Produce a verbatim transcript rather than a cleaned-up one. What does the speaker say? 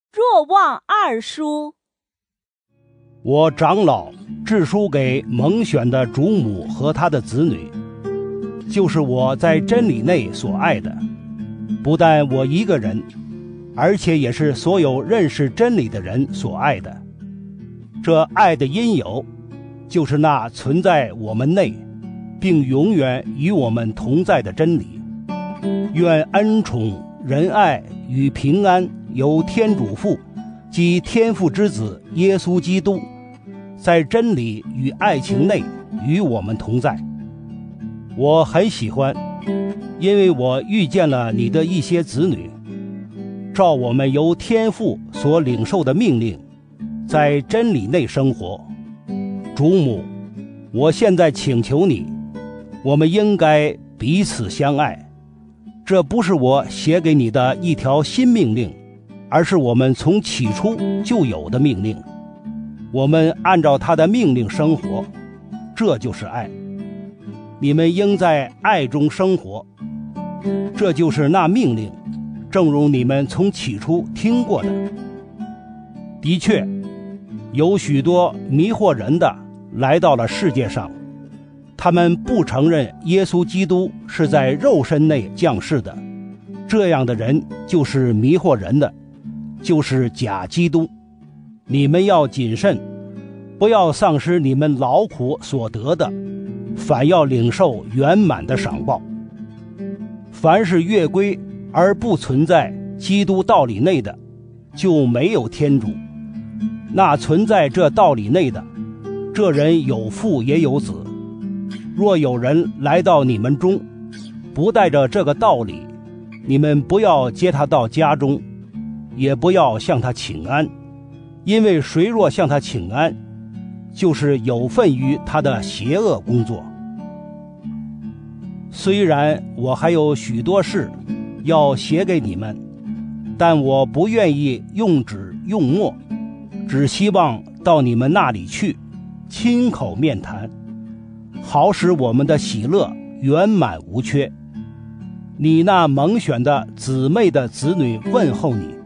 若望二书。 我长老致书给蒙选的主母和他的子女，就是我在真理内所爱的，不但我一个人，而且也是所有认识真理的人所爱的。这爱的因由，就是那存在我们内，并永远与我们同在的真理。愿恩宠、仁爱与平安由天主父及天父之子耶稣基督，在真理与爱情内与我们同在。我很喜欢，因为我遇见了你的一些子女，照我们由天父所领受的命令，在真理内生活。主母，我现在请求你，我们应该彼此相爱。这不是我写给你的一条新命令，而是我们从起初就有的命令。我们按照他的命令生活，这就是爱。你们应在爱中生活，这就是那命令，正如你们从起初听过的。的确，有许多迷惑人的来到了世界上，他们不承认耶稣基督是在肉身内降世的，这样的人就是迷惑人的，就是假基督。你们要谨慎，不要丧失你们劳苦所得的，反要领受圆满的赏报。凡是越规而不存在基督道理内的，就没有天主。那存在这道理内的，这人有父也有子。若有人来到你们中，不带着这个道理，你们不要接他到家中，也不要向他请安，因为谁若向他请安，就是有份于他的邪恶工作。虽然我还有许多事要写给你们，但我不愿意用纸用墨，只希望到你们那里去，亲口面谈，好使我们的喜乐圆满无缺。你那蒙选的姊妹的子女问候你。